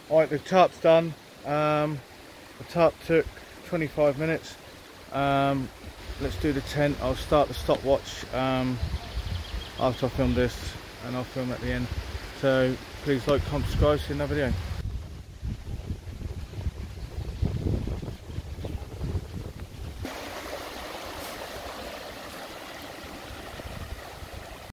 Alright, the tarp's done. The tarp took 25 minutes. Let's do the tent. I'll start the stopwatch after I film this, and I'll film at the end. So please like, comment, subscribe, see you in another video.